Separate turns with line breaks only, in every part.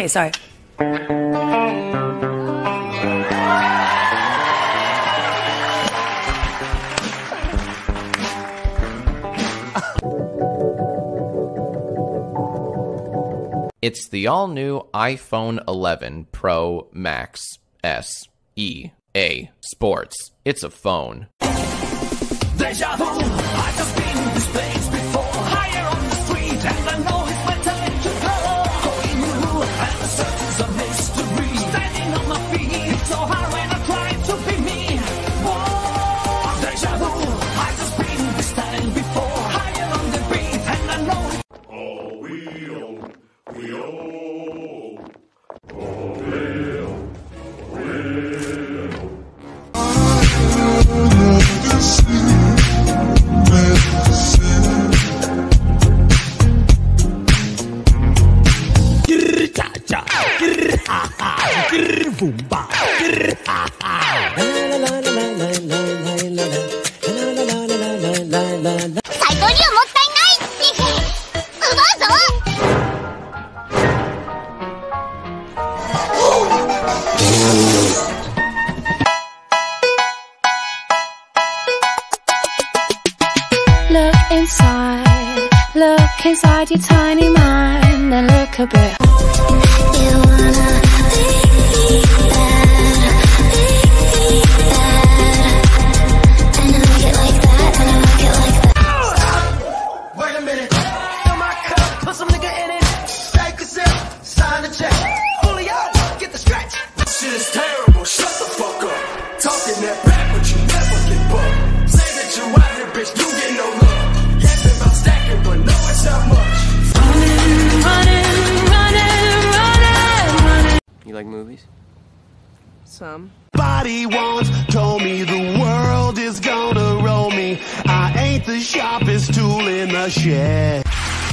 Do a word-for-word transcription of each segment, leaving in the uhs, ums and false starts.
Okay, sorry.
It's the all-new iPhone eleven Pro Max S E A Sports. It's a phone.
Deja vu, I've just been in this place before. Higher on the street, and I know it's my time to go. Going new, and the search is a mystery. Standing on my feet, it's so hard when I try to be me. Whoa, deja vu, I've just been in this time before. Higher on the beat, and I know it's...
Oh, we owe, we owe, oh, we owe, we
Look inside, look inside your tiny mind and look a bit. You wanna be bad, be bad. And I like it like that, and I like it like that.
Stop! Wait a minute. Fill my cup, put some nigga in it. Take a sip, sign the check. Julio, get the stretch.
Shit is terrible, shut the fuck up. Talking that back, but you never get bucked. Say that you out here, bitch, you get no love. Yes, about stacking, but no, it's not much.
Running, running, running, running, running.
You like movies?
Some.
Body once told me the world is gonna roll me. I ain't the sharpest tool in the shed.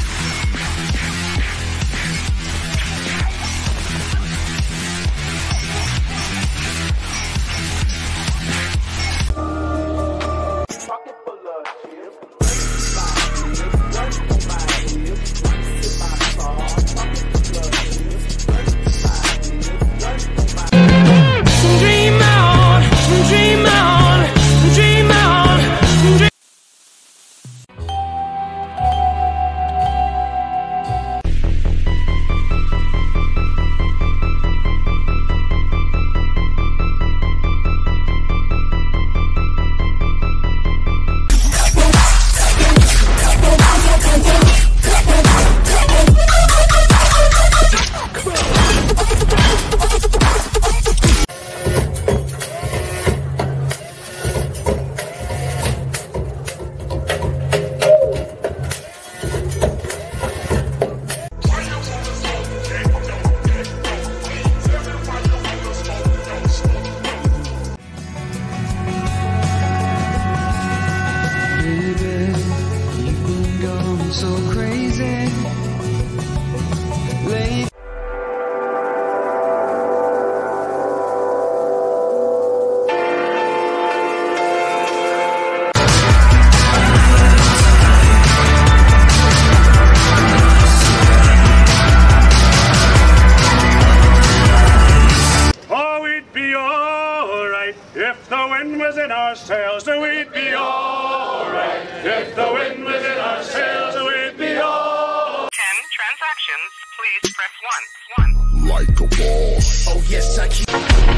If the wind was in our sails, we'd be alright. If the wind was in our sails, we'd be alright.
Ten transactions, please press one. One.
Like a boss.
Oh yes, I keep...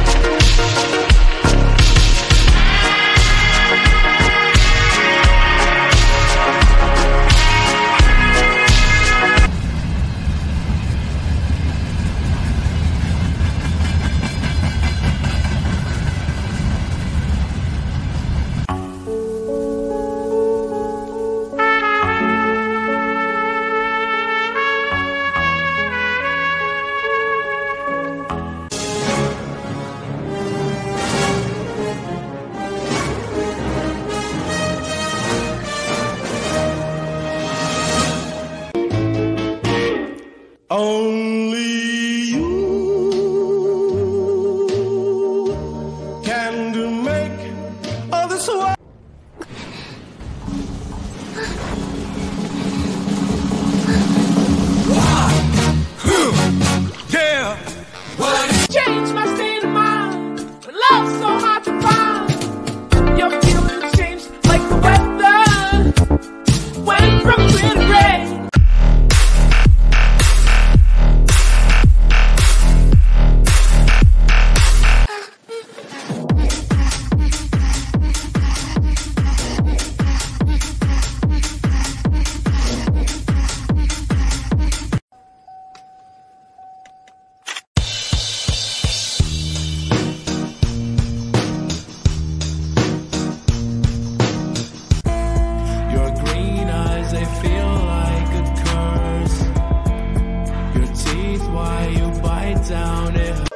Only you can do make all this work. Yeah.
why you bite down it.